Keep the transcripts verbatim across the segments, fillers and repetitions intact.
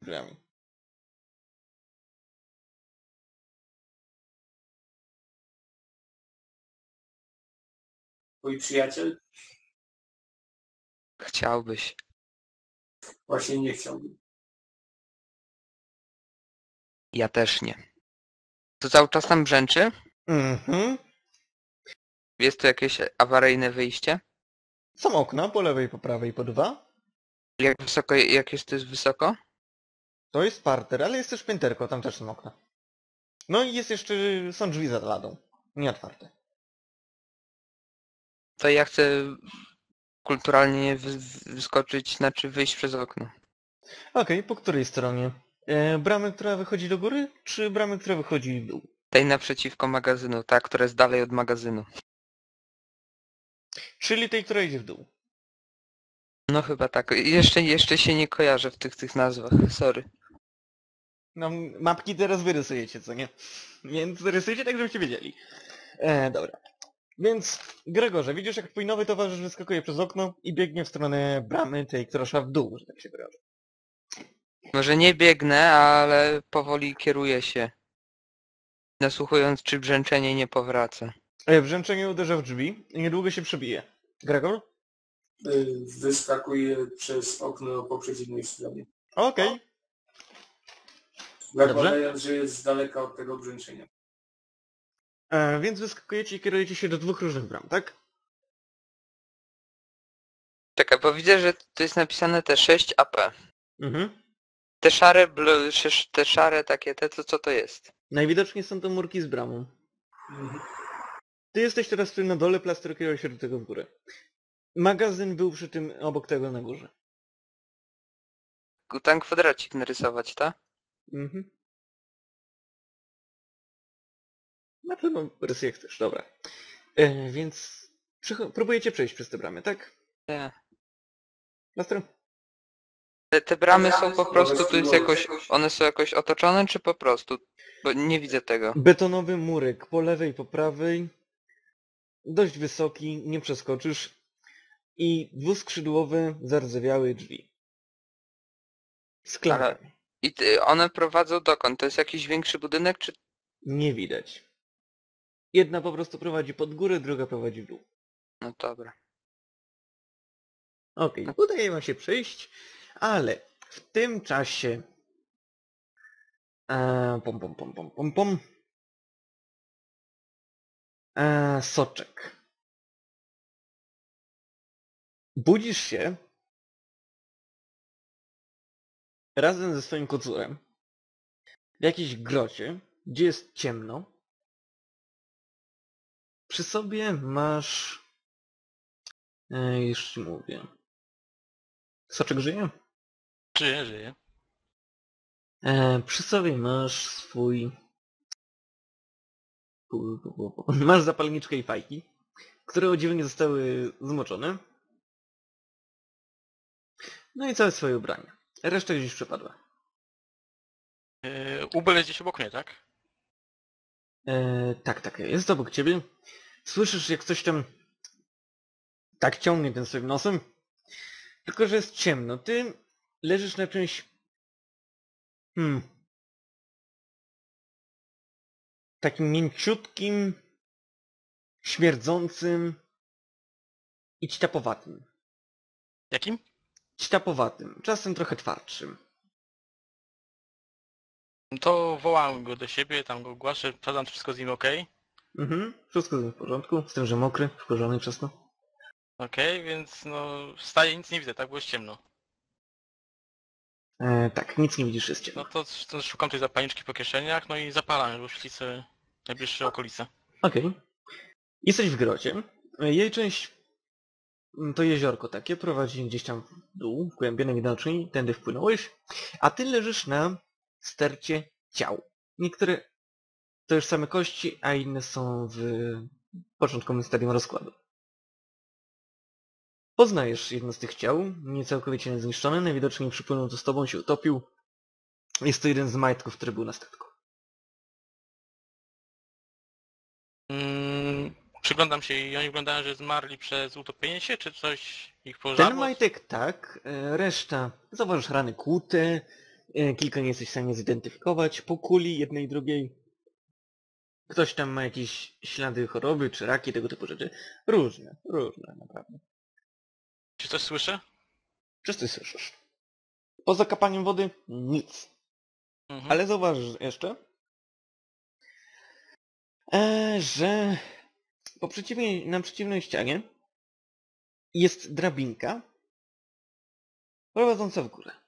drzwiami. Twój przyjaciel? Chciałbyś. Właśnie nie chciałbym. Ja też nie. To cały czas tam brzęczy? Mhm. Jest tu jakieś awaryjne wyjście? Są okna po lewej, po prawej, po dwa. Jak wysoko, jak jest to jest wysoko? To jest parter, ale jest też pięterko, tam też są okna. No i jest jeszcze, są drzwi za ladą. Nie otwarte. To ja chcę kulturalnie wy wyskoczyć, znaczy wyjść przez okno. Okej, po której stronie? E, bramy, która wychodzi do góry, czy bramy, która wychodzi w dół? Tej naprzeciwko magazynu, ta, która jest dalej od magazynu. Czyli tej, która idzie w dół. No chyba tak. Jeszcze, jeszcze się nie kojarzę w tych, tych nazwach, sorry. No, mapki teraz wy rysujecie, co nie? Więc rysujcie tak, żebyście wiedzieli. E, dobra. Więc, Gregorze, widzisz jak twój nowy towarzysz wyskakuje przez okno i biegnie w stronę bramy, tej, która szła w dół, że tak się wyrażę. Może nie biegnę, ale powoli kieruję się. Nasłuchując, czy brzęczenie nie powraca. E, brzęczenie uderza w drzwi i niedługo się przebije. Gregor? Y, Wyskakuje przez okno po przeciwnej stronie. Okej. Zakładając, że jest z daleka od tego brzęczenia. E, Więc wyskakujecie i kierujecie się do dwóch różnych bram, tak? Czekaj, bo widzę, że to jest napisane te sześć A P. Mhm. Te szare, bl- sz- te szare takie, te, to co to jest? Najwidoczniej są to murki z bramą. Mhm. Ty jesteś teraz tu na dole, plaster kieruje się do tego w górę. Magazyn był przy tym, obok tego na górze. Ten kwadracik narysować, tak? Mhm. Na pewno rysy jak chcesz, dobra. E, więc przycho- próbujecie przejść przez te bramy, tak? Nie. Plaster? Te, te bramy są po One prostu, są tu jest jakoś, one są jakoś otoczone, czy po prostu? Bo nie widzę tego. Betonowy murek po lewej, po prawej. Dość wysoki, nie przeskoczysz. I dwuskrzydłowe, zardzewiałe drzwi. Z klatkami. I ty, one prowadzą dokąd? To jest jakiś większy budynek, czy... Nie widać. Jedna po prostu prowadzi pod górę, druga prowadzi w dół. No dobra. Okej, udaje wam się przejść, ale w tym czasie... E, pom, pom, pom, pom, pom, pom. E, soczek. Budzisz się razem ze swoim kocurem w jakiejś grocie, gdzie jest ciemno. Przy sobie masz... E, już ci mówię. Soczek żyje? Żyje, żyje. E, przy sobie masz swój... pu- pu- pu- pu- Masz zapalniczkę i fajki, które o dziwo nie zostały zmoczone. No i całe swoje ubranie. Reszta gdzieś przepadła. Yy, Ubel jest gdzieś obok mnie, tak? E, tak, tak, jest obok ciebie. Słyszysz, jak coś tam tak ciągnie tym swoim nosem. Tylko, że jest ciemno. Ty leżysz na czymś... Hmm... Takim mięciutkim, śmierdzącym i ćtapowatym. Jakim? Ćtapowatym, czasem trochę twardszym. To wołam go do siebie, tam go ogłaszę, sprawdzam, czy wszystko z nim ok. Mhm, wszystko w porządku, z tym, że mokry, wkurzony przez to. Okej, więc no wstaję, nic nie widzę, tak? Bo jest ciemno. E, tak, nic nie widzisz, jest ciemno. No to, to szukam tej zapalniczki po kieszeniach, no i zapalam, żeby oświecić sobie najbliższe okolice. Okej. Jesteś w grocie. E, Jej część mm, to jeziorko takie, prowadzi gdzieś tam w dół, w głębię najwidoczniej, tędy wpłynąłeś, a ty leżysz na stercie ciał. Niektóre to już same kości, a inne są w początkowym stadium rozkładu. Poznajesz jedno z tych ciał, nie całkowicie zniszczone, najwidoczniej przypłynął tu z tobą, się utopił. Jest to jeden z majtków, który był na statku. Mm, przyglądam się i oni wyglądają, że zmarli przez utopienie się, czy coś ich Ten pożarło? majtek tak, e, reszta, zauważysz rany kłute, E, Kilka nie jesteś w stanie zidentyfikować. Po kuli jednej i drugiej ktoś tam ma jakieś ślady choroby, czy raki, tego typu rzeczy. Różne, różne naprawdę. Czy coś słyszę? Wszyscy słyszysz. Poza kapaniem wody nic. Mhm. Ale zauważysz jeszcze, e, że po przeciwnej, na przeciwnej ścianie jest drabinka prowadząca w górę.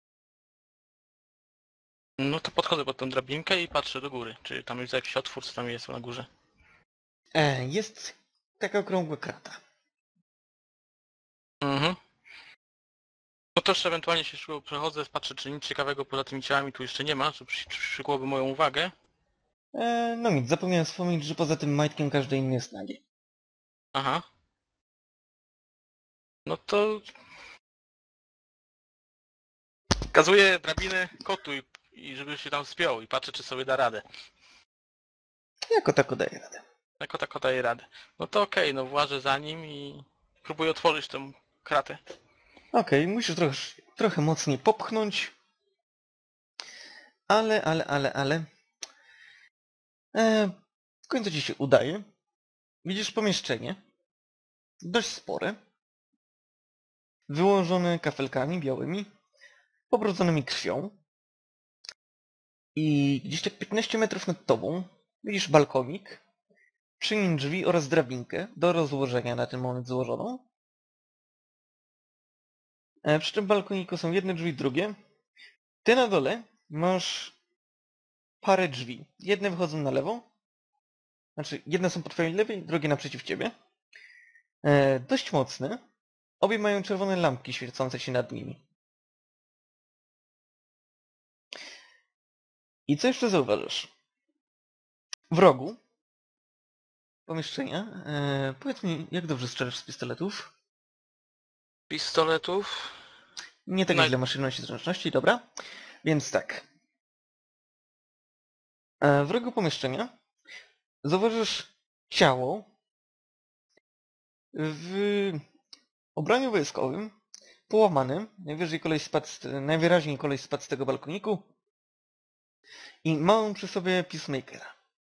No to podchodzę pod tą drabinkę i patrzę do góry. Czy tam jest jakiś otwór, co tam jest na górze. E, jest taka okrągła krata. Mhm. No to jeszcze ewentualnie się szybko przechodzę, patrzę, czy nic ciekawego poza tymi ciałami tu jeszcze nie ma, co przy- przykułoby moją uwagę. E, no nic, zapomniałem wspomnieć, że poza tym majtkiem każdy inny jest nagi. Aha. No to... Kazuję drabinę kotu i, i żeby się tam spiął i patrzę, czy sobie da radę. Jako tako daje radę. Jako tako daje radę. No to okej, no włażę za nim i próbuję otworzyć tę kratę. Okej, musisz trochę, trochę mocniej popchnąć. Ale, ale, ale, ale... E, w końcu ci się udaje. Widzisz pomieszczenie. Dość spore. Wyłożone kafelkami białymi. Pobrudzonymi krwią. I gdzieś tak piętnaście metrów nad tobą widzisz balkonik. Przy nim drzwi oraz drabinkę do rozłożenia na ten moment złożoną. E, przy tym balkoniku są jedne drzwi, drugie. Ty na dole masz parę drzwi. Jedne wychodzą na lewo. Znaczy, jedne są po twojej lewej, drugie naprzeciw ciebie. E, dość mocne. Obie mają czerwone lampki świecące się nad nimi. I co jeszcze zauważysz? W rogu pomieszczenia, e, powiedz mi, jak dobrze strzelasz z pistoletów? Pistoletów... Nie tak No- źle masz silności zręczności, dobra? Więc tak. E, w rogu pomieszczenia zauważysz ciało w ubraniu wojskowym, połamanym. Najwyżej koleś spadł z, najwyraźniej koleś spadł z tego balkoniku. I małą przy sobie peacemakera.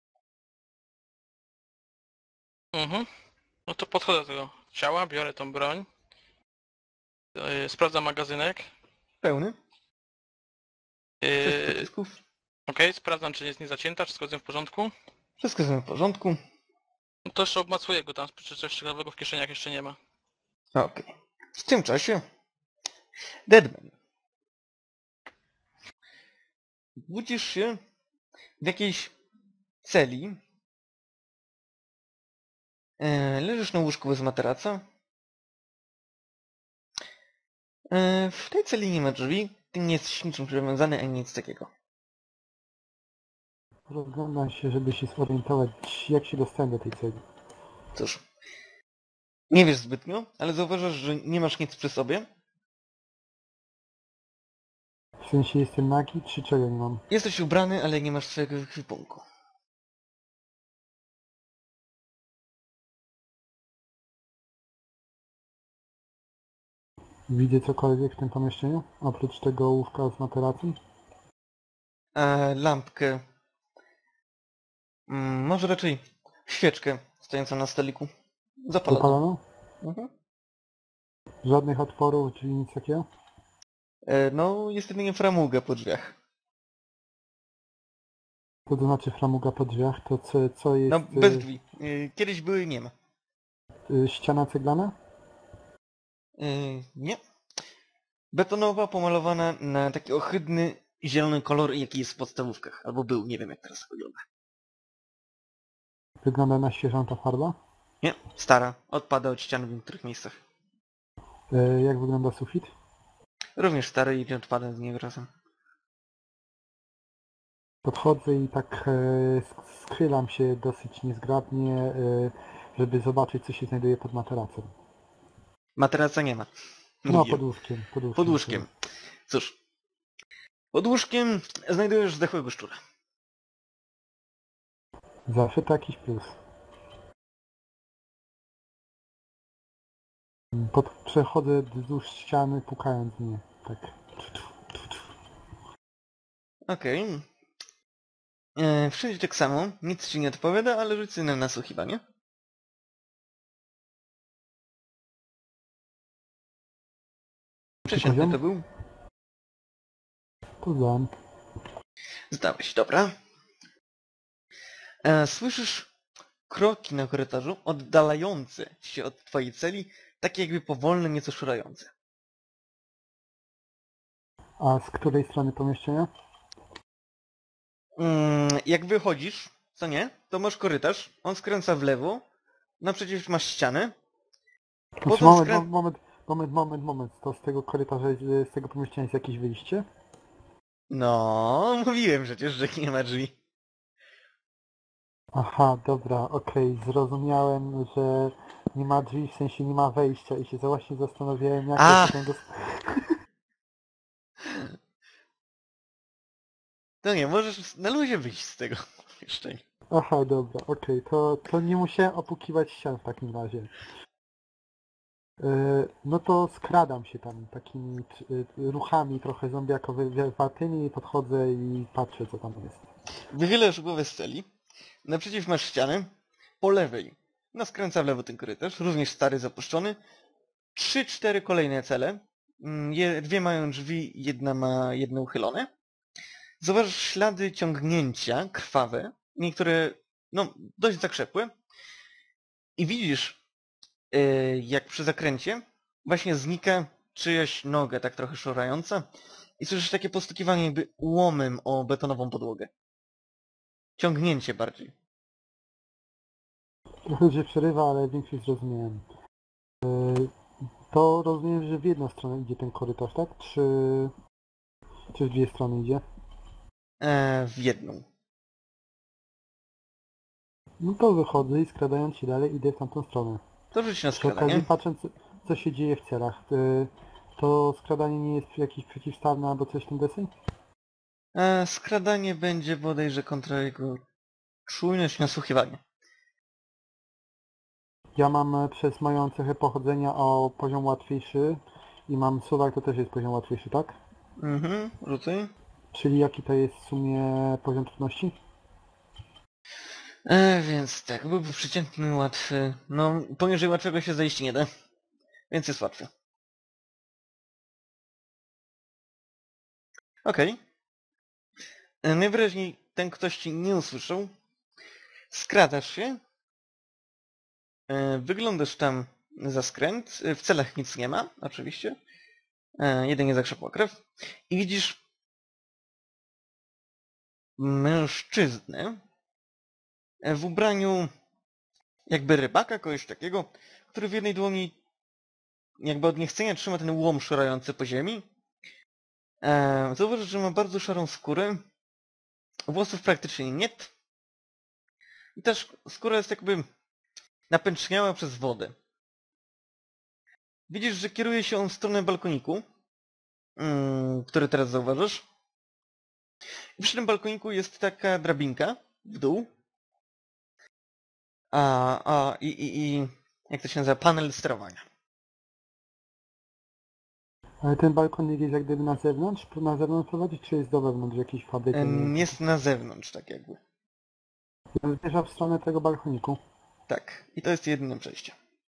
Mhm. No to podchodzę do tego ciała, biorę tą broń. Yy, sprawdzam magazynek. Pełny. Sześć Yy, pocisków. Okej, sprawdzam, czy jest niezacięta, czy wszystko jest w porządku. Wszystko jest w porządku. No to jeszcze obmacuję go tam, czy coś ciekawego w kieszeniach jeszcze nie ma. Okej. W tym czasie Deadman. Budzisz się w jakiejś celi. E, leżysz na łóżku bez materaca. E, w tej celi nie ma drzwi. Ty nie jesteś niczym przywiązany, ani nic takiego. Rozglądam się, żeby się zorientować, jak się dostałem do tej celi. Cóż. Nie wiesz zbytnio, ale zauważasz, że nie masz nic przy sobie. W sensie jestem nagi, czy czego nie mam? Jesteś ubrany, ale nie masz swojego ekwipunku. Widzę cokolwiek w tym pomieszczeniu? Oprócz tego ołówka z materacem? E, lampkę. Mm, może raczej świeczkę stojącą na stoliku. Zapaloną. Zapalono? Mhm. Żadnych otworów, czyli nic takiego? E, no, jest jedynie framuga po drzwiach. To to znaczy framuga po drzwiach, to co, co jest... No, bez y, drzwi. E, kiedyś były, nie ma. y, ściana ceglana? E, nie. Betonowa, pomalowana na taki ohydny, zielony kolor, jaki jest w podstawówkach. Albo był, nie wiem jak teraz wygląda. Wygląda na świeżą ta farba? Nie, stara. Odpada od ścian w niektórych miejscach. Y, jak wygląda sufit? Również stary i odpada z niego czasem. Podchodzę i tak e, sk- schylam się dosyć niezgrabnie, e, żeby zobaczyć, co się znajduje pod materacem. Materaca nie ma. No, Mówiłem. pod łóżkiem. Pod łóżkiem. Pod łóżkiem. Cóż. Pod łóżkiem znajdujesz zdechłego szczura. Zawsze to jakiś plus. Pod, przechodzę wzdłuż ściany, pukając mnie. Tak. Okej. E, Wszędzie tak samo, nic ci nie odpowiada, ale rzuć sobie na nasłuchiwanie. Przeciętny to był. To dam. Zdałeś, dobra. E, słyszysz kroki na korytarzu oddalające się od twojej celi, takie jakby powolne, nieco szurające. A z której strony pomieszczenia? Mm, jak wychodzisz, co nie, to masz korytarz, on skręca w lewo, naprzeciw masz ścianę. Znaczy, Potem moment, skrę... moment, moment, moment, moment. To z tego korytarza, z z tego pomieszczenia jest jakieś wyjście? No, mówiłem przecież, że nie ma drzwi. Aha, dobra, okej, zrozumiałem, że nie ma drzwi, w sensie nie ma wejścia i się właśnie zastanawiałem, jak A! ja potem dos... To nie, możesz na luzie wyjść z tego pomieszczenia. Aha, dobra, okej, to, to nie musiałem opukiwać ścian w takim razie. Yy, no to skradam się tam takimi y, ruchami trochę zombiakowymi, podchodzę i patrzę, co tam jest. Wychylasz głowę z celi, naprzeciw masz ścianę, po lewej, no skręca w lewo ten korytarz, również stary, zapuszczony. Trzy, cztery kolejne cele, Mm, je, dwie mają drzwi, jedna ma jedno uchylone. Zauważysz ślady ciągnięcia, krwawe, niektóre, no, dość zakrzepłe. I widzisz, yy, jak przy zakręcie właśnie znika czyjaś noga, tak trochę szorająca. I słyszysz takie postukiwanie jakby łomem o betonową podłogę. Ciągnięcie bardziej. Trochę się przerywa, ale większość zrozumiałem. Yy, to rozumiem, że w jedną stronę idzie ten korytarz, tak? Czy, czy w dwie strony idzie? E, w jedną. No to wychodzę i skradając się dalej idę w tamtą stronę. To rzuć na Przy okazji skradanie. patrząc, co, co się dzieje w celach. Yy, to skradanie nie jest jakieś przeciwstawne albo coś w tym deseń? E, skradanie będzie bodajże kontra jego czujność, nasłuchiwanie. Ja mam e, przez moją cechę pochodzenia o poziom łatwiejszy i mam suwak, to też jest poziom łatwiejszy, tak? Mhm, rzucaj. Czyli jaki to jest w sumie poziom trudności? E, więc tak, byłby przeciętny, łatwy. No, poniżej łatwego się zajść nie da. Więc jest łatwy. Okej. E, Najwyraźniej ten ktoś ci nie usłyszał. Skradasz się. E, wyglądasz tam za skręt. E, W celach nic nie ma, oczywiście. E, jedynie zakrzepła krew. I widzisz mężczyznę e, w ubraniu jakby rybaka, kogoś takiego, który w jednej dłoni jakby od niechcenia trzyma ten łom szorający po ziemi. E, zauważysz, że ma bardzo szarą skórę. Włosów praktycznie nie. I też skóra jest jakby napęczniała przez wodę. Widzisz, że kieruje się on w stronę balkoniku, mm, który teraz zauważysz. I przy tym balkoniku jest taka drabinka w dół. A, a i, i, i jak to się nazywa? Panel sterowania. Ale ten balkonik jest jak gdyby na zewnątrz? Na zewnątrz prowadzić, czy jest do wewnątrz jakiejś fabryki? Em, Jest na zewnątrz, tak jakby. Zmierza w stronę tego balkoniku. Tak. I to jest jedyne przejście.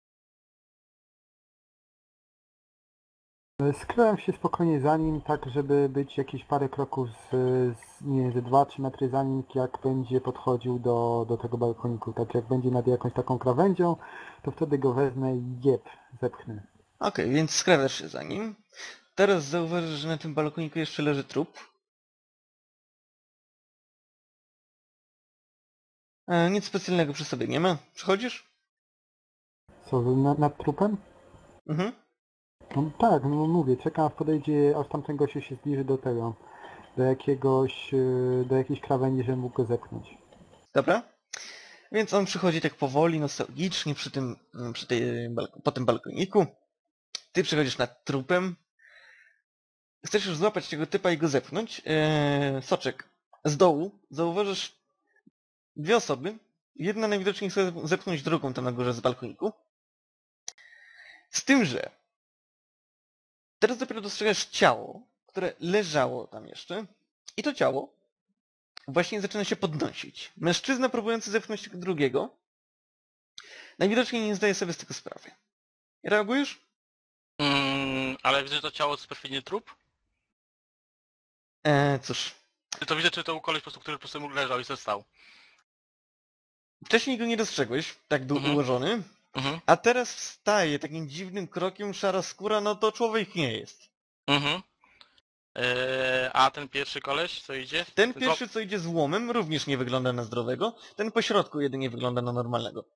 Skryłem się spokojnie za nim, tak żeby być jakieś parę kroków z, z nie wiem, ze dwa trzy metry za nim, jak będzie podchodził do, do tego balkoniku. Tak jak będzie nad jakąś taką krawędzią, to wtedy go wezmę i jeb, zepchnę. Okej, więc skrawiasz się za nim. Teraz zauważysz, że na tym balkoniku jeszcze leży trup. E, nic specjalnego przy sobie nie ma. Przychodzisz? Co, na, nad trupem? Mhm. No tak, no mówię, czekam aż podejdzie, aż tamten gościu się zbliży do tego, do jakiegoś, yy, do jakiejś krawędzi, żeby mógł go zepchnąć. Dobra. Więc on przychodzi tak powoli, nostalgicznie przy tym, przy tej, balko- po tym balkoniku. Ty przechodzisz nad trupem. Chcesz już złapać tego typa i go zepchnąć. Eee, soczek. Z dołu zauważysz dwie osoby. Jedna najwidoczniej chce zepchnąć drugą tam na górze z balkoniku. Z tym, że teraz dopiero dostrzegasz ciało, które leżało tam jeszcze. I to ciało właśnie zaczyna się podnosić. Mężczyzna próbujący zepchnąć drugiego najwidoczniej nie zdaje sobie z tego sprawy. Reagujesz? Mm, ale widzę, że to ciało to jest perfidnie trup? Eee, cóż, Czy to widzę, czy to był koleś po prostu, który po prostu leżał i został? wcześniej go nie dostrzegłeś, tak był Mhm. ułożony, Mhm, a teraz wstaje takim dziwnym krokiem, szara skóra, no to człowiek nie jest. mhm. Eee, a ten pierwszy koleś, co idzie? Ten co- pierwszy, co idzie z łomem, również nie wygląda na zdrowego, ten po środku jedynie wygląda na normalnego.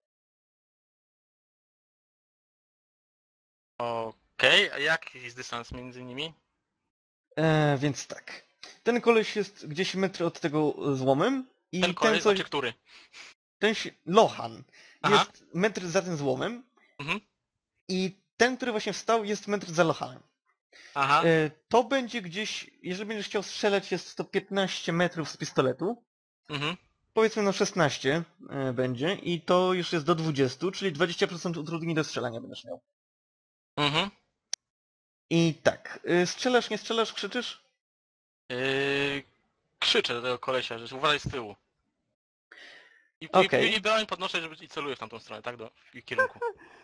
Okej, a jaki jest dystans między nimi? Eee, więc tak. Ten koleś jest gdzieś metr od tego z łomem i Ten ten, koleś, co... znaczy który? Ten się... Lohan Aha. jest metr za tym złomem Mhm. i ten, który właśnie wstał, jest metr za Lohanem. Aha. E, to będzie gdzieś, jeżeli będziesz chciał strzelać, jest to piętnaście metrów z pistoletu. Mhm. Powiedzmy no szesnaście e, będzie i to już jest do dwudziestu, czyli dwadzieścia procent utrudnień do strzelania będziesz miał. Mhm. I tak, e, strzelasz, nie strzelasz, krzyczysz? Yy, krzyczę do tego kolesia, że uważaj z tyłu. I, Okej. i, i broń podnoszę żeby, i celuję w tamtą stronę, tak? Do, w ich kierunku.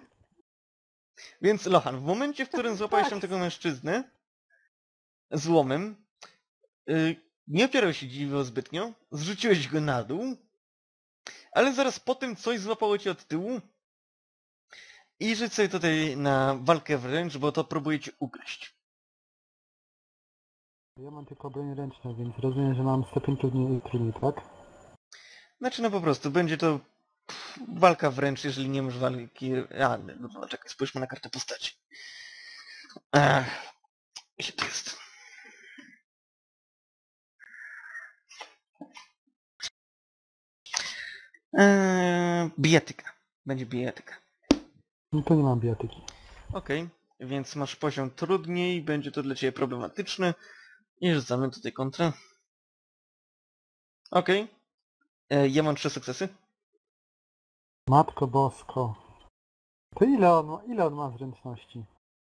Więc Lohan, w momencie, w którym złapałeś tam tego mężczyznę z łomem, y, nie opierał się dziwo zbytnio, zrzuciłeś go na dół, ale zaraz po tym coś złapało cię od tyłu i rzuć sobie tutaj na walkę wręcz, bo to próbuje cię ugryźć. Ja mam tylko broń ręczną, więc rozumiem, że mam stopień trudniej, trudniej, tak? Znaczy no po prostu, będzie to pff, walka wręcz, jeżeli nie masz walki... A, no, no czekaj, spójrzmy na kartę postaci. Ech, gdzie to jest? Eee, bijatyka. Będzie bijatyka. No to nie mam bijatyki. Okej, więc masz poziom trudniej, będzie to dla ciebie problematyczne. I rzucamy tutaj kontrę. Okej. E, Ja mam trzy sukcesy. Matko Bosko. To ile on, ma- ile on ma zręczności?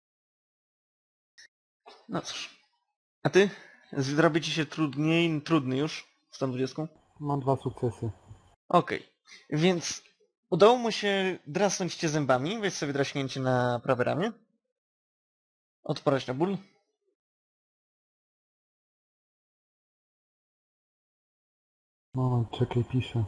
No cóż. A ty? Zrobi ci się trudniej, trudny już z tą dwudziestką? Mam dwa sukcesy. Okej, więc udało mu się drasnąć cię zębami, weź sobie draśnięcie na prawe ramię. Odporność na ból. Moment, czekaj, piszę.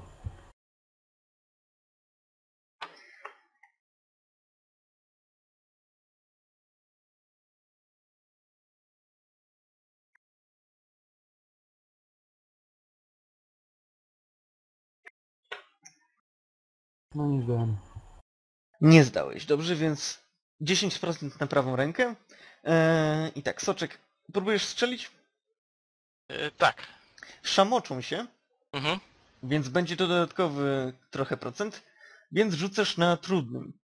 No nie zdałem. Nie zdałeś, dobrze, więc dziesięć procent na prawą rękę. Eee, I tak, soczek, próbujesz strzelić? Yy, tak. Szamoczą się, Mhm. więc będzie to dodatkowy trochę procent, więc rzucasz na trudnym.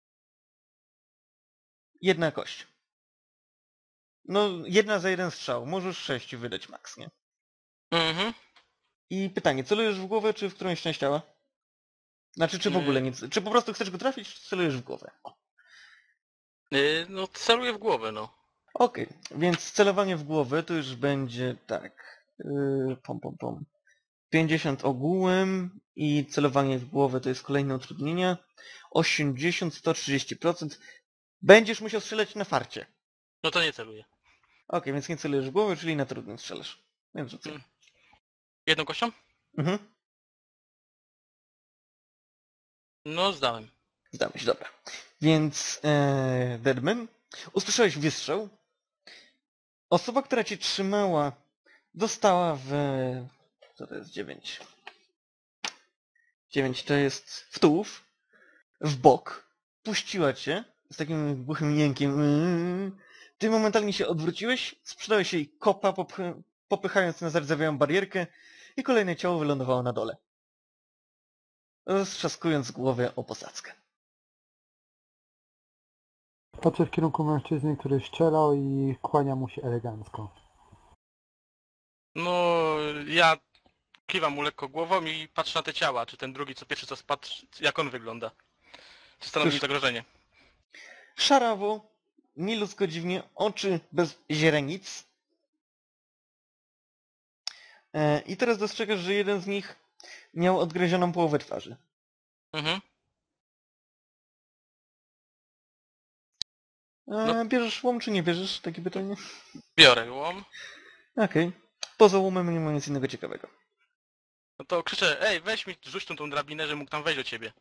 Jedna kość. No, jedna za jeden strzał. Możesz sześć wydać maks, nie? Mhm. I pytanie, celujesz w głowę, czy w którąś część ciała? Znaczy, czy w ogóle nie... Czy po prostu chcesz go trafić, czy celujesz w głowę? O. Yy, no celuję w głowę, no. Okej, więc celowanie w głowę to już będzie tak... Yy, pom, pom, pom. pięćdziesiąt ogółem i celowanie w głowę to jest kolejne utrudnienia. osiemdziesiąt, sto trzydzieści procent. Będziesz musiał strzelać na farcie. No to nie celuję. Okej, więc nie celujesz w głowę, czyli na trudnym strzelasz. Więc rzucę. Mm. Jedną kością? Mhm. No zdałem. Zdałeś, dobra. Więc e, Deadman, usłyszałeś wystrzał. Osoba, która cię trzymała, dostała w... Co to jest? dziewięć. dziewięć to jest w tułów, w bok. Puściła cię z takim głuchym jękiem. Ty momentalnie się odwróciłeś, sprzedałeś jej kopa, popchy, popychając na zardzewiałą barierkę i kolejne ciało wylądowało na dole. Roztrzaskując głowę o posadzkę. Patrzę w kierunku mężczyzny, który strzelał i kłania mu się elegancko. No ja kiwam mu lekko głową i patrzę na te ciała, czy ten drugi co pierwszy co spadł, jak on wygląda. Czy stanowi Cóż. zagrożenie? Szarawo, nieludzko dziwnie, oczy bez źrenic. E, I teraz dostrzegasz, że jeden z nich miał odgryzioną połowę twarzy. Mhm. E, bierzesz łom czy nie bierzesz? Takie pytanie. Biorę łom. Okej. Poza łomem nie ma nic innego ciekawego. No to krzyczę, ej, weź mi, rzuć tą, tą drabinę, że mógł tam wejść do ciebie.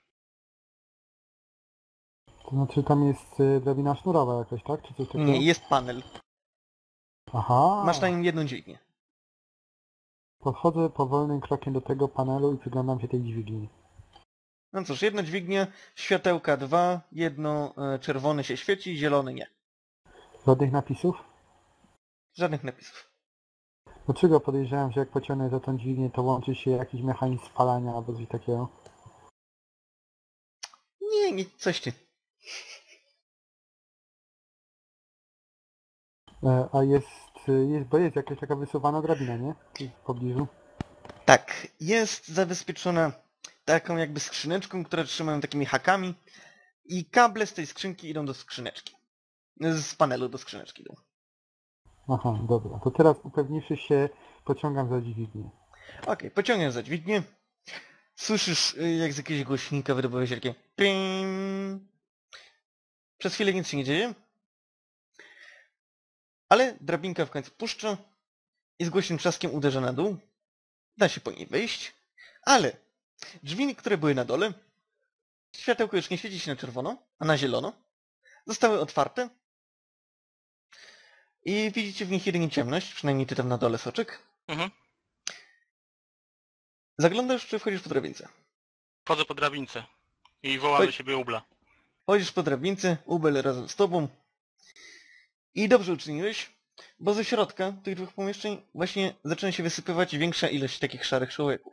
To znaczy tam jest y, drabina sznurowa jakaś, tak? Czy coś takiego? Nie, jest panel. Aha. Masz na nim jedną dźwignię. Podchodzę powolnym krokiem do tego panelu i przyglądam się tej dźwigni. No cóż, jedna dźwignia, światełka dwa, jedno e, czerwone się świeci, zielony nie. Żadnych napisów? Żadnych napisów. Dlaczego podejrzewam, że jak pociągnę za tą dźwignię, to łączy się jakiś mechanizm spalania albo coś takiego? Nie, nie, coś ty. E, a jest, y, jest, bo jest jakaś taka wysuwana drabina, nie? W pobliżu. Tak, jest zabezpieczona taką jakby skrzyneczką, które trzymają takimi hakami i kable z tej skrzynki idą do skrzyneczki. Z panelu do skrzyneczki idą. Aha, dobra. To teraz upewniwszy się, pociągam za dźwignię. Okej, pociągniesz za dźwignię. Słyszysz, y, jak z jakiegoś głośnika wydobywa się takie ping. Przez chwilę nic się nie dzieje. Ale drabinka w końcu puszcza i z głośnym trzaskiem uderza na dół. Da się po niej wejść. Ale drzwi, które były na dole, światełko już nie świeci się na czerwono, a na zielono, zostały otwarte. I widzicie w nich jedynie ciemność, przynajmniej ty tam na dole, Soczek. Mhm. Zaglądasz, czy wchodzisz po drabince? Wchodzę po drabince i wołam Chodź. do siebie ubla. Chodzisz po drabince, Ubel razem z tobą. I dobrze uczyniłeś, bo ze środka tych dwóch pomieszczeń właśnie zaczyna się wysypywać większa ilość takich szarych człowieków.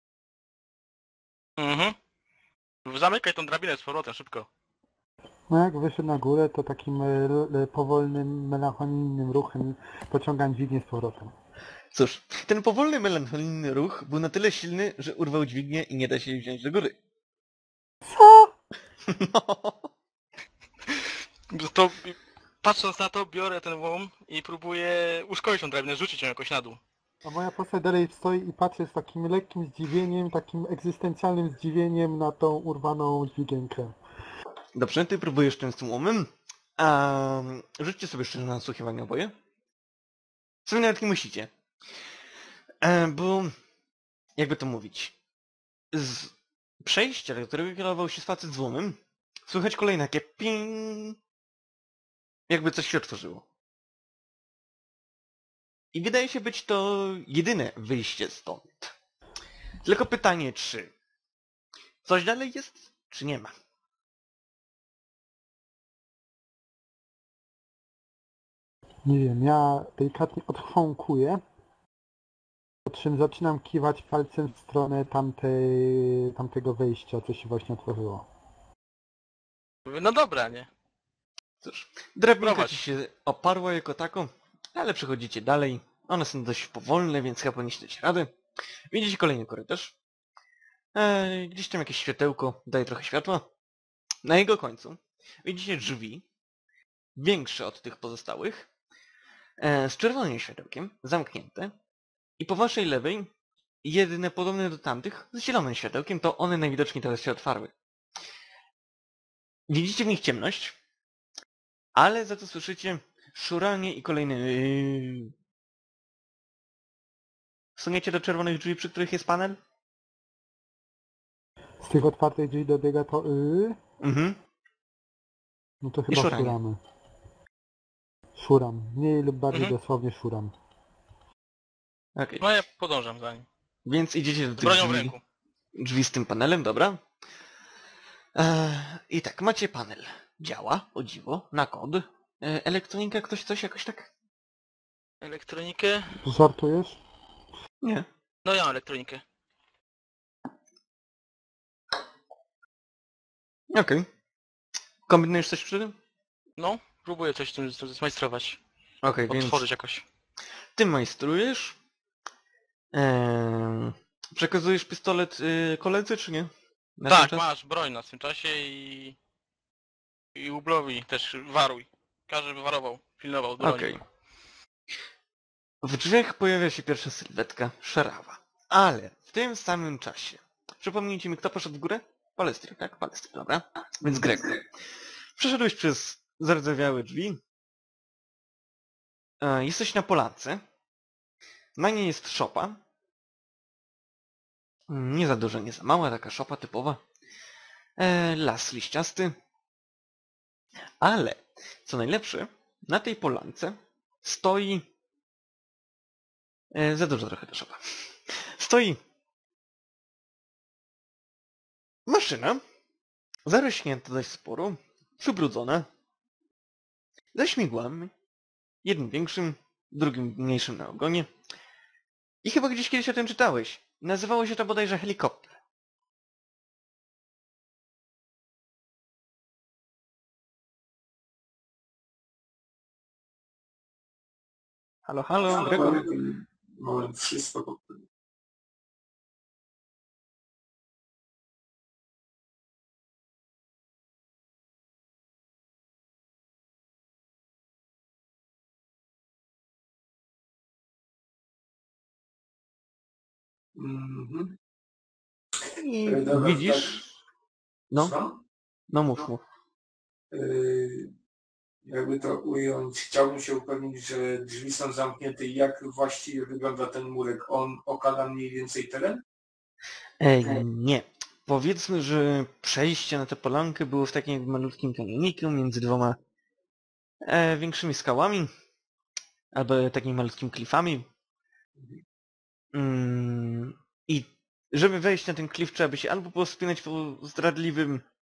Mhm. Zamykaj tą drabinę z powrotem, szybko. No jak wyszedł na górę, to takim e, l- powolnym, melancholijnym ruchem pociągam dźwignię z powrotem. Cóż, ten powolny, melancholijny ruch był na tyle silny, że urwał dźwignię i nie da się jej wziąć do góry. Co? No. To patrząc na to, biorę ten łom i próbuję uszkodzić tą drabinę, rzucić ją jakoś na dół. A moja postać dalej stoi i patrzy z takim lekkim zdziwieniem, takim egzystencjalnym zdziwieniem na tą urwaną dźwigienkę. Dobrze, ty próbujesz tym z tym łomem. A rzućcie sobie jeszcze na nasłuchiwanie oboje. W sumie nawet nie musicie. E, bo, jakby to mówić, z przejścia, do którego kierował się facet z łomem, słychać kolejne takie ping, jakby coś się otworzyło. I wydaje się być to jedyne wyjście stąd. Tylko pytanie, czy coś dalej jest, czy nie ma? Nie wiem, ja delikatnie odchrząkuję, po czym zaczynam kiwać palcem w stronę tamtej, tamtego wejścia, co się właśnie otworzyło. Mówię, no dobra, nie? Cóż, drabinka Prowadź. ci się oparła jako taką, ale przechodzicie dalej. One są dość powolne, więc chyba powinniście dać radę. Widzicie kolejny korytarz. Eee, gdzieś tam jakieś światełko daje trochę światła. Na jego końcu widzicie drzwi, większe od tych pozostałych, e, z czerwonym światełkiem, zamknięte. I po waszej lewej, jedyne podobne do tamtych, z zielonym światełkiem, to one najwidoczniej teraz się otwarły. Widzicie w nich ciemność, ale za to słyszycie szuranie i kolejne... Yy... Suniecie do czerwonych drzwi, przy których jest panel? Z tych otwartych drzwi dobiega to yy, Mhm. no to chyba szuranie. szuramy. Szuram. Mniej lub bardziej Mhm. dosłownie szuram. Okej. No ja podążam za nim. Więc idziecie do Z tych bronią w drzwi, ręku. drzwi z tym panelem, dobra? Eee, I tak, macie panel. Działa, o dziwo, na kod. Eee, elektronika, ktoś coś jakoś tak? Elektronikę? Żartujesz? Nie. No ja mam elektronikę. Okej. Kombinujesz coś przy tym? No, próbuję coś z tym z tym zmajstrować. Okej, więc Odtworzyć jakoś. ty majstrujesz. Eee, przekazujesz pistolet y, koledze, czy nie? Na ten Tak, czas? masz broń na tym czasie i... I Ublowi też waruj. Każdy by warował, pilnował broni. Okej. W drzwiach pojawia się pierwsza sylwetka Szarawa. Ale w tym samym czasie... Przypomnijcie mi, kto poszedł w górę? Palestry, tak? Palestry, dobra. Więc Gregor. Przeszedłeś przez zardzewiałe drzwi. E, jesteś na polance. Na niej jest szopa. Nie za duża, nie za mała, taka szopa typowa. E, las liściasty. Ale, co najlepsze, na tej polance stoi... E, za dużo trochę ta szopa. Stoi maszyna, zarośnięta dość sporo, przybrudzona, ze śmigłami, jednym większym, drugim mniejszym na ogonie. I chyba gdzieś kiedyś o tym czytałeś. Nazywało się to bodajże helikopter. Halo, halo, Gregor. Moment, wszystko powtórzę. Mhm. I E, dobra, widzisz... No, Co? no mów, mów. Yy, jakby to ująć, chciałbym się upewnić, że drzwi są zamknięte i jak właściwie wygląda ten murek. On okala mniej więcej teren? Ej, nie. Powiedzmy, że przejście na tę polankę było w takim malutkim kanioniku między dwoma e, większymi skałami, albo takimi malutkim klifami. Mm, I żeby wejść na ten klif, trzeba by się albo pospinać po zdradliwym,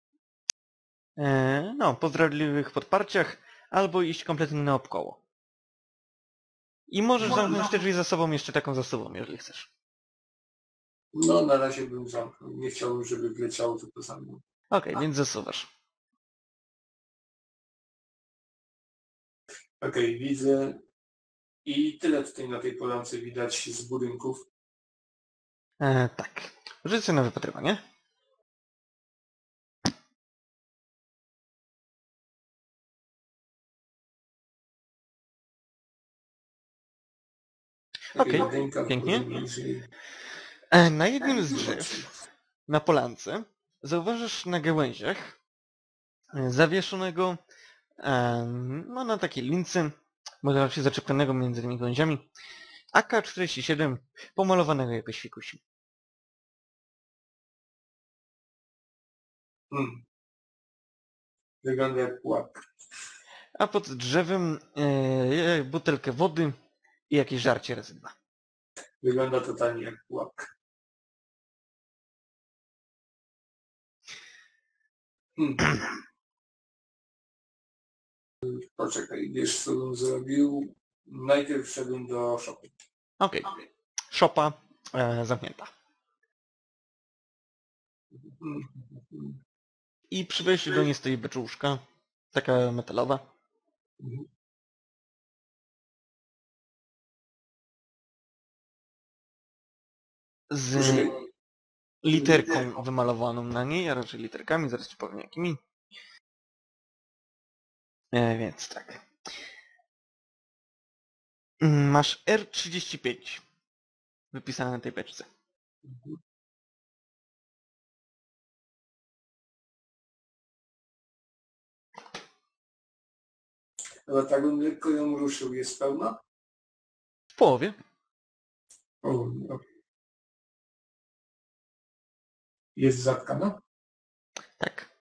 e, no, po zdradliwych podparciach, albo iść kompletnie naokoło. I możesz zamknąć te drzwi za sobą jeszcze taką zasobą, jeżeli chcesz. No, na razie bym zamknął. Nie chciałbym, żeby wleciało tylko za mną. Okej, okay, więc zasuwasz. Okej, okay, widzę. I tyle tutaj na tej polance widać z budynków. E, tak. Rzuć sobie na wypatrywanie. Okej, okay, pięknie. E, na jednym z drzew, na polance, zauważysz na gałęziach e, zawieszonego e, no, na takiej lince, może raczej zaczepionego między tymi gałęziami, A K czterdzieści siedem pomalowanego jako świkusi. Hmm. Wygląda jak pułapka. A pod drzewem e, butelkę wody i jakieś żarcie rezydwa. Wygląda totalnie jak pułapka. Hmm. Poczekaj, wiesz co bym zrobił? Najpierw wszedłem do szopy. Okej. Okay. Szopa e, zamknięta. Hmm. I przy wejściu do niej stoi beczułka, taka metalowa. Hmm. Z literką wymalowaną na niej, a raczej literkami, zaraz ci powiem jakimi. E, więc tak. Masz R trzydzieści pięć wypisane na tej beczce. Ale tak bym lekko ją ruszył. Jest pełna? W połowie. O, no. Jest zatkana? Tak.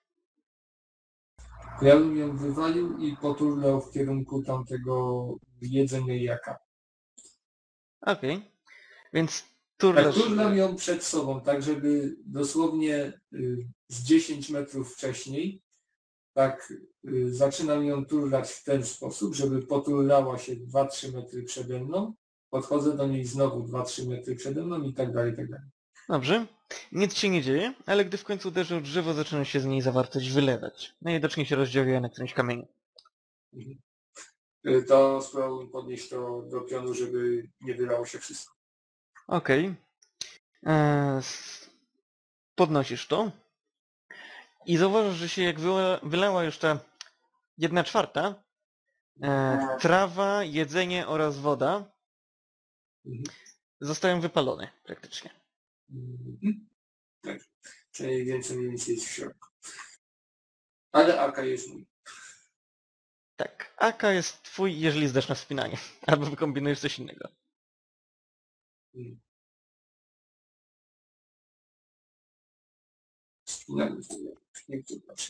Ja bym ją wywalił i poturlał w kierunku tamtego jedzenia jaka. Okej. Okay. Więc Tak, turlasz... turlam ją przed sobą, tak żeby dosłownie y, z dziesięć metrów wcześniej, tak y, zaczynam ją turlać w ten sposób, żeby poturlała się dwa trzy metry przede mną, podchodzę do niej znowu dwa trzy metry przede mną i tak dalej, i tak dalej. Dobrze. Nic się nie dzieje, ale gdy w końcu uderzy o drzewo, zaczyna się z niej zawartość wylewać. Najwidoczniej się rozdziałuje na którymś kamieniu. Mhm. Y, to spróbowałbym podnieść to do pionu, żeby nie wylało się wszystko. Okej. Okay. Podnosisz to i zauważysz, że się jak wyla, wylała już ta jedna czwarta, e, trawa, jedzenie oraz woda Mhm. Zostają wypalone praktycznie. Mhm. Tak. Czyli więcej mniej więcej jest w środku. Ale A K jest mój. Tak, A K jest twój, jeżeli zdasz na wspinanie. Albo wykombinujesz coś innego. Mhm. Spinamy sobie. Niech to patrzę.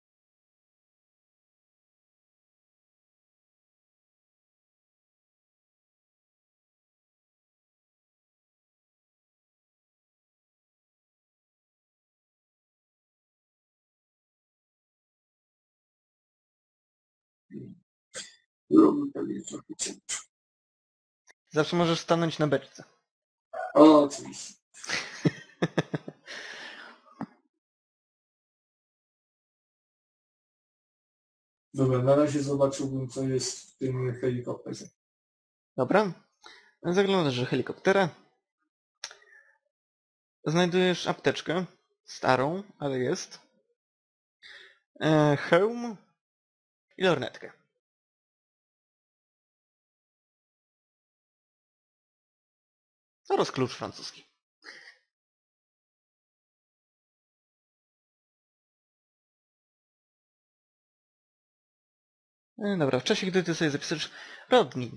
Byłoby pewnie trochę ciężko. Zawsze możesz stanąć na beczce. O, oczywiście. Dobra, na razie zobaczyłbym, co jest w tym helikopterze. Dobra. Zaglądasz do helikoptera. Znajdujesz apteczkę. Starą, ale jest. E, hełm i lornetkę. Oraz klucz francuski. E, dobra, w czasie, gdy ty sobie zapiszesz Rodney.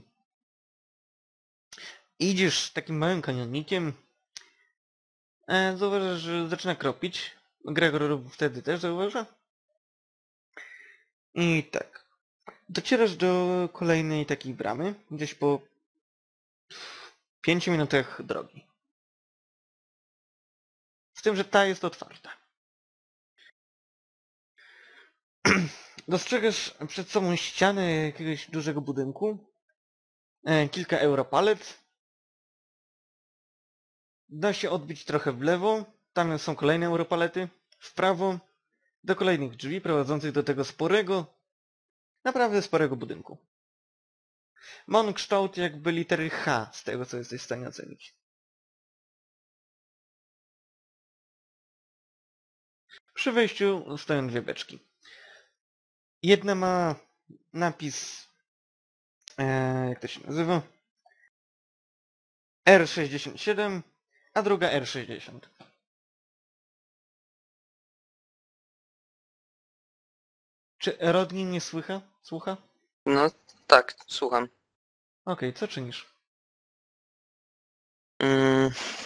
Idziesz takim małym kanionikiem. E, zauważasz, że zaczyna kropić. Gregor wtedy też zauważa. I tak. Docierasz do kolejnej takiej bramy. Gdzieś po pięciu minutach drogi. Z tym, że ta jest otwarta. Dostrzegasz przed sobą ścianę jakiegoś dużego budynku. E, kilka europalet. Da się odbić trochę w lewo. Tam są kolejne europalety. W prawo. Do kolejnych drzwi prowadzących do tego sporego, naprawdę sporego budynku. Ma on kształt jakby litery H, z tego co jesteś w stanie ocenić. Przy wejściu stoją dwie beczki. Jedna ma napis, e, jak to się nazywa? R sześćdziesiąt siedem, a druga R sześćdziesiąt. Czy Rodney nie słycha? Słucha? No tak, słucham. Okej, okay, co czynisz? Mm.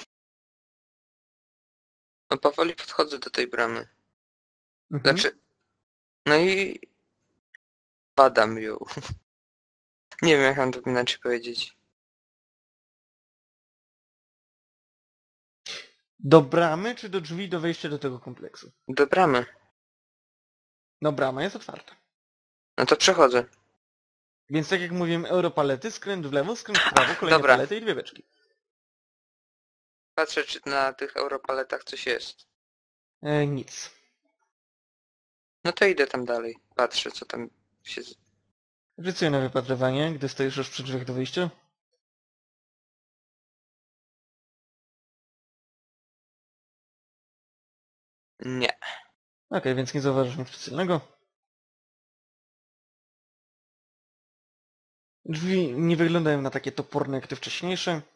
No powoli podchodzę do tej bramy. Mhm. Znaczy... No i... badam ją. Nie wiem, jak mam to inaczej powiedzieć. Do bramy, czy do drzwi do wejścia do tego kompleksu? Do bramy. No brama jest otwarta. No to przechodzę. Więc tak jak mówiłem, europalety, skręt w lewo, skręt w prawo, kolejne Dobra. palety i dwie beczki. Patrzę, czy na tych europaletach coś jest. E, nic. No to idę tam dalej. Patrzę, co tam się... z- Rzucuję na wypatrywanie, gdy stoisz już przy drzwiach do wyjścia. Nie. Okej, więc nie zauważysz nic specjalnego. Drzwi nie wyglądają na takie toporne jak te wcześniejsze.